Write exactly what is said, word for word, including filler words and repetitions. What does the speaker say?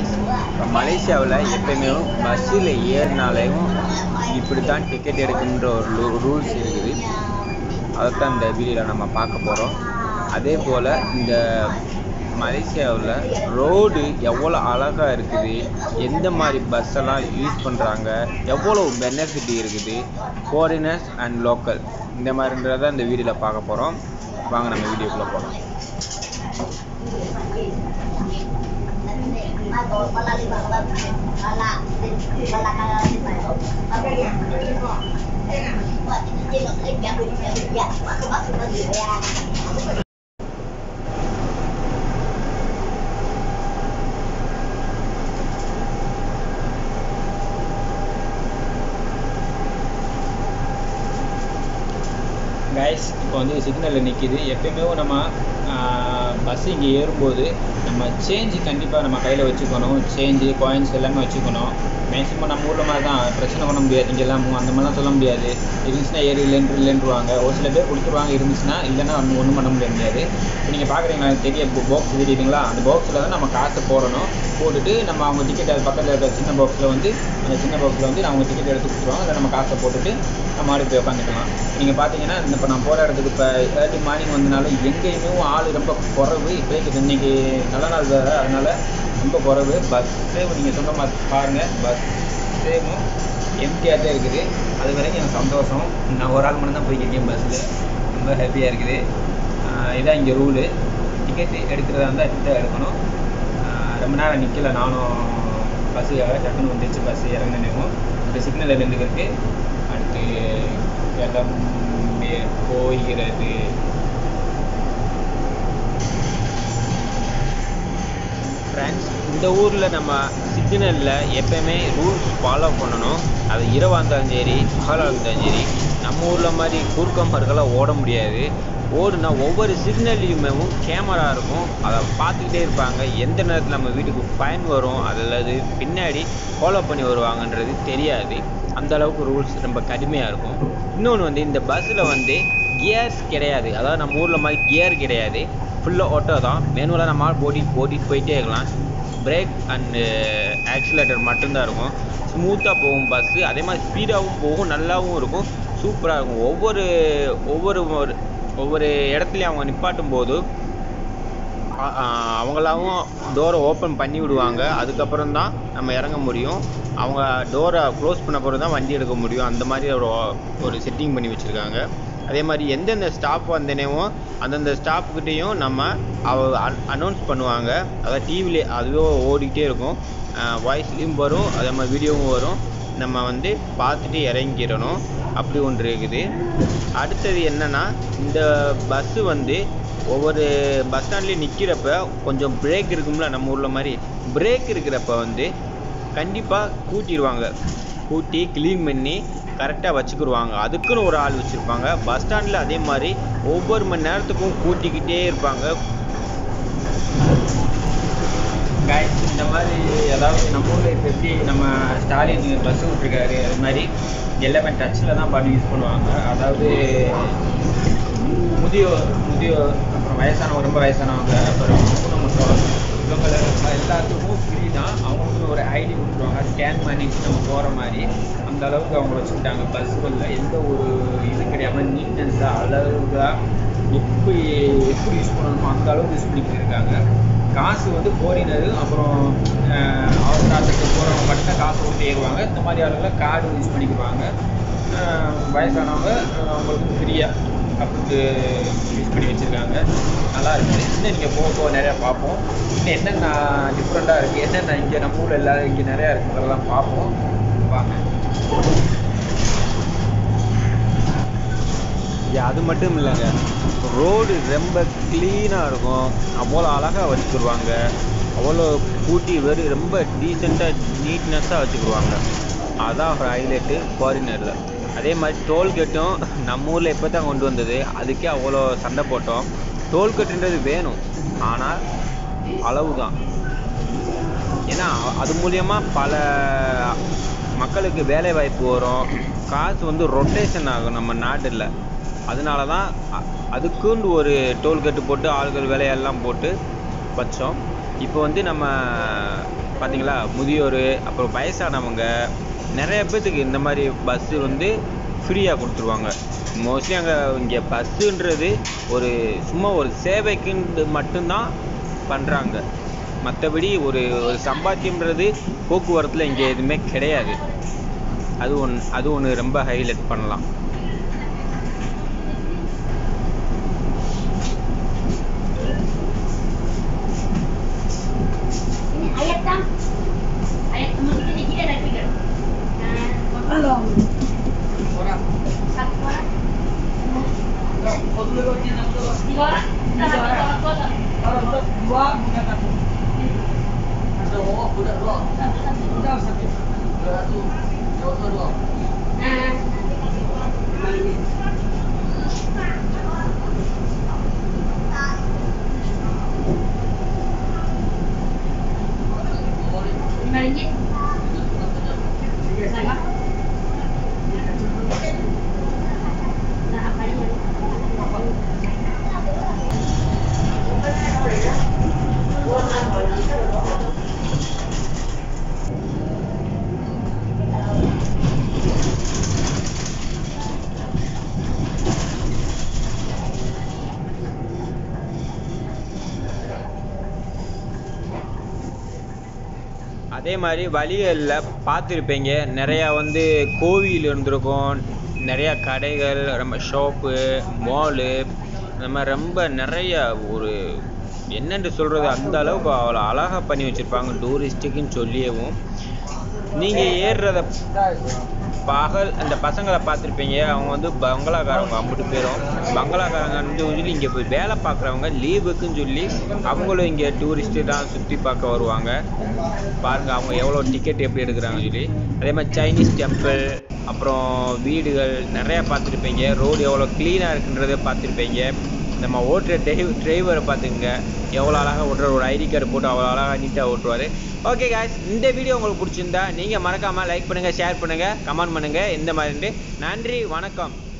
Guys, இப்போ மலேசியாவில் எப்பயுமே பஸ்ஸில் ஏறினாலேயும் இப்படி தான் டிக்கெட் எடுக்குன்ற ஒரு ரூல்ஸ் இருக்குது. அதைத்தான் இந்த வீடியோவில் நம்ம பார்க்க போகிறோம். அதே போல் இந்த மலேசியாவில் ரோடு எவ்வளோ அழகாக இருக்குது, எந்த மாதிரி பஸ்ஸெல்லாம் யூஸ் பண்ணுறாங்க, எவ்வளோ பெனிஃபிட் இருக்குது ஃபாரினர்ஸ் அண்ட் லோக்கல், இந்த மாதிரின்றத இந்த வீடியோவில் பார்க்க போகிறோம். வாங்க நம்ம வீடியோக்குள்ளே போகலாம். கைஸ், இப்போ வந்து சிக்னலில் நிற்கிது. எப்பயுமே நம்ம பஸ் இங்கே ஏறும்போது நம்ம சேஞ்சு கண்டிப்பாக நம்ம கையில் வச்சுக்கணும். சேஞ்சு காயின்ஸ் எல்லாமே வச்சுக்கணும். மேக்ஸிமம் நம்ம ஊரில் மாதிரி தான், பிரச்சனை பண்ண முடியாது. இங்கெல்லாம் அந்த மாதிரிலாம் சொல்ல முடியாது. இருந்துச்சுன்னா ஏறி இல்லைன்று இல்லைன்றுவாங்க. ஒரு சில பேர் கொடுத்துருவாங்க, இருந்துச்சுன்னா இல்லைன்னா ஒன்றும் ஒன்றும் பண்ண முடியாது. இப்போ நீங்கள் பார்க்குறீங்களா, தெரிய பாக்ஸ் தெரியுதுங்களா, அந்த பாக்ஸில் தான் நம்ம காசை போடணும். போட்டுட்டு நம்ம அவங்க டிக்கெட் அது பக்கத்தில் இருக்கிற சின்ன பாக்ஸில் வந்து அந்த சின்ன பாக்ஸில் வந்து அவங்க டிக்கெட் எடுத்து கொடுத்துருவாங்க. அதை நம்ம காசை போட்டுட்டு நம்ம ஆடி போய் உட்காந்துக்கலாம். நீங்கள் பார்த்தீங்கன்னா இந்த இப்போ நான் போகிற இடத்துக்கு இப்போ ஏர்லி மார்னிங் வந்தனால எங்கேயுமே ஆள் ரொம்ப குறைவு. இப்போ இன்றைக்கி நல்ல நாள் வேறு, அதனால் ரொம்ப குறைவு. பஸ்ஸே நீங்கள் சொன்ன மாதிரி பாருங்கள், பஸ்ஸேவும் எம்டியாக தான் இருக்குது. அது வரைக்கும் எனக்கு சந்தோஷம். நான் ஒரு ஆள் மட்டும் தான் போய்க்கிருக்கேன் பஸ்ஸில், ரொம்ப ஹாப்பியாக இருக்குது. இதான் இங்கே ரூலு. டிக்கெட் எடுக்கிறதா இருந்தால் இப்படி தான் எடுக்கணும். ரொம்ப நேரம் நிற்கலை, நானும் பஸ்ஸுக்காக டக்குன்னு வந்துடுச்சு. பஸ்ஸு இறங்கினேவும் இப்போ சிக்னலில் நின்றுக்கிறதுக்கு அடுத்து கிளம்பி போகிறது. ஃப்ரெண்ட்ஸ், இந்த ஊரில் நம்ம சிக்னலில் எப்போயுமே ரூல்ஸ் ஃபாலோ பண்ணணும். அது இரவாக இருந்தாலும் சரி, பகலாக இருந்தாலும் சரி. நம்ம ஊரில் மாதிரி குறுக்கம் மறுக்கெல்லாம் ஓட முடியாது. ஓடுனா ஒவ்வொரு சிக்னல்லையுமே கேமரா இருக்கும், அதை பார்த்துக்கிட்டே இருப்பாங்க. எந்த நேரத்தில் நம்ம வீட்டுக்கு ஃபைன் வரும், அல்லது பின்னாடி ஃபாலோ பண்ணி வருவாங்கன்றது தெரியாது. அந்த அளவுக்கு ரூல்ஸ் ரொம்ப கடுமையாக இருக்கும். இன்னொன்று வந்து இந்த பஸ்ஸில் வந்து கியர்ஸ் கிடையாது. அதாவது நம்ம ஊரில் மாதிரி கியர் கிடையாது, ஃபுல்லாக ஆட்டோ தான். மேனுவலாக நம்ம ஓட்டிட்டு ஓட்டிட்டு போயிட்டே இருக்கலாம். பிரேக் அண்டு ஆக்சிலேட்டர் மட்டும்தான் இருக்கும். ஸ்மூத்தாக போகும் பஸ்ஸு. அதே மாதிரி ஸ்பீடாகவும் போகும், நல்லாவும் இருக்கும், சூப்பராக இருக்கும். ஒவ்வொரு ஒவ்வொரு ஒவ்வொரு இடத்துலையும் அவங்க நிப்பாட்டும் போது அவங்களாவும் டோரை ஓப்பன் பண்ணி விடுவாங்க. அதுக்கப்புறம் தான் நம்ம இறங்க முடியும். அவங்க டோரை க்ளோஸ் பண்ண பிறகு தான் வண்டி எடுக்க முடியும். அந்த மாதிரி ஒரு ஒரு செட்டிங் பண்ணி வச்சுருக்காங்க. அதே மாதிரி எந்தெந்த ஸ்டாப் வந்தனேவோ அந்தந்த ஸ்டாப்புக்கிட்டேயும் நம்ம அவ அனௌன்ஸ் பண்ணுவாங்க. அதாவது டிவிலே அதுவே ஓடிக்கிட்டே இருக்கும், வாய்ஸ்லேயும் வரும், அதே மாதிரி வீடியோவும் வரும். நம்ம வந்து பார்த்துட்டு இறங்கிடணும். அப்படி ஒன்று இருக்குது. அடுத்தது என்னென்னா, இந்த பஸ்ஸு வந்து ஒவ்வொரு பஸ் ஸ்டாண்ட்லேயும் நிற்கிறப்ப கொஞ்சம் பிரேக் இருக்கும்ல, நம்ம ஊரில் மாதிரி பிரேக் இருக்கிறப்ப வந்து கண்டிப்பாக கூட்டிடுவாங்க. கூட்டி க்ளீன் பண்ணி கரெக்டாக வச்சுக்கிடுவாங்க. அதுக்குன்னு ஒரு ஆள் வச்சுருப்பாங்க. பஸ் ஸ்டாண்டில் அதே மாதிரி ஒவ்வொரு மணி நேரத்துக்கும் கூட்டிக்கிட்டே இருப்பாங்க. கைஸ், இந்த மாதிரி ஏதாவது நம்ம ஊரில் இப்போ எப்படி நம்ம ஸ்டாலின் பஸ்ஸு விட்டுருக்காரு, அது மாதிரி எல்லாமே டச்சில் தான் பண்ணி யூஸ் பண்ணுவாங்க. அதாவது முதியோர் முதியோர் அப்புறம் வயசானவங்க, ரொம்ப வயசானவங்க, அப்புறம் ஊனமுற்றோர், இவங்க எல்லாத்துக்கும் ஃப்ரீ தான். அவங்களுக்கு ஒரு ஐடி கொடுத்துருவாங்க, ஸ்கேன் பண்ணி நம்ம போகிற மாதிரி. அந்த அளவுக்கு அவங்க வச்சுக்கிட்டாங்க. பஸ்ஸுகளில் எந்த ஒரு இது கிடையாமல் நீட்னஸாக அழகாக எப்படி எப்படி யூஸ் பண்ணணுமோ அந்த அளவுக்கு யூஸ் பண்ணிக்கிட்டு இருக்காங்க. காசு வந்து ஃபாரினரு அப்புறம் அவர் காசுக்கு போகிறவங்க மட்டும் காசு கொடுத்து ஏறுவாங்க. இந்த மாதிரி ஆளுகளை கார்டு யூஸ் பண்ணிக்குவாங்க. வயசானவங்க அவங்களுக்கு ஃப்ரீயாக அப்படி யூஸ் பண்ணி வச்சுருக்காங்க. நல்லா இருக்குது. இன்னும் நீங்கள் போக போக நிறையா பார்ப்போம். இன்னும் என்னென்ன டிஃப்ரெண்ட்டாக இருக்குது, என்னென்ன இங்கே நம்ம ஊரில் எல்லோரும் இங்கே நிறையா இருக்குங்கிறதெல்லாம் பார்ப்போம். வாங்க. அது மட்டும் இல்லைங்க, ரோடு ரொம்ப க்ளீனாக இருக்கும், அவ்வளோ அழகாக வச்சுக்கிடுவாங்க. அவ்வளோ கூட்டி வெறும் ரொம்ப டீசெண்டாக நீட்னஸாக வச்சுக்கிடுவாங்க. அதான் ஹைலைட்டு ஃபாரினரில். அதே மாதிரி டோல்கேட்டும் நம்ம ஊரில் இப்போ தான் கொண்டு வந்தது. அதுக்கே அவ்வளோ சண்டை போட்டோம். டோல்கேட்டுன்றது வேணும், ஆனால் அளவு தான். ஏன்னா அது மூலியமாக பல மக்களுக்கு வேலை வாய்ப்பு வரும், காசு வந்து ரொட்டேஷன் ஆகும் நம்ம நாட்டில். அதனால தான் அதுக்குண்டு ஒரு டோல்கேட்டு போட்டு ஆள்கள் விலையெல்லாம் போட்டு வச்சோம். இப்போ வந்து நம்ம பார்த்தீங்களா, முதியோர் அப்புறம் வயசானவங்க நிறைய பேர்த்துக்கு இந்த மாதிரி பஸ்ஸு வந்து ஃப்ரீயாக கொடுத்துருவாங்க. மோஸ்ட்லி அங்கே இங்கே பஸ்ஸுன்றது ஒரு சும்மா ஒரு சேவைக்குன்னு மட்டும்தான் பண்ணுறாங்க. மற்றபடி ஒரு ஒரு சம்பாத்தியம்ன்றது போக்குவரத்தில் இங்கே எதுவுமே கிடையாது. அது ஒன்று அது ஒன்று ரொம்ப ஹைலைட் பண்ணலாம். அதே மாதிரி வழிகளில் பார்த்துருப்பீங்க, நிறையா வந்து கோவில் இருந்திருக்கும், நிறையா கடைகள், ரொம்ப ஷாப்பு, மாலு, இந்த மாதிரி ரொம்ப நிறைய ஒரு என்னென்று சொல்கிறது அந்த அளவுக்கு அவ்வளோ அழகாக பண்ணி வச்சுருப்பாங்க டூரிஸ்ட்டுக்குன்னு சொல்லியவும். நீங்கள் ஏறுறத பகல் அந்த பசங்களை பார்த்துருப்பீங்க, அவங்க வந்து பங்களாக்காரவங்க ஐம்பது பேரும். பங்களாக்காரங்க சொல்லி இங்கே போய் வேலை பார்க்குறவங்க லீவுக்குன்னு சொல்லி அவங்களும் இங்கே டூரிஸ்ட்டு தான் சுற்றி பார்க்க வருவாங்க. பாருங்கள் அவங்க எவ்வளோ டிக்கெட் எப்படி எடுக்கிறாங்கன்னு சொல்லி. அதே மாதிரி சைனீஸ் டெம்பிள், அப்புறம் வீடுகள் நிறையா பார்த்துருப்பீங்க. ரோடு எவ்வளோ க்ளீனாக இருக்குன்றதை பார்த்துருப்பீங்க. நம்ம ஓட்டுற டிரைவ் டிரைவரை பார்த்துங்க, எவ்வளோ அழகாக ஓட்டுற ஒரு ஐடி கார்டு போட்டு அவ்வளோ அழகாக நீட்டாக ஓட்டுவார். ஓகே காய்ஸ், இந்த வீடியோ உங்களுக்கு பிடிச்சிருந்தா நீங்கள் மறக்காமல் லைக் பண்ணுங்கள், ஷேர் பண்ணுங்கள், கமெண்ட் பண்ணுங்கள். இந்த மாதிரி நன்றி, வணக்கம்.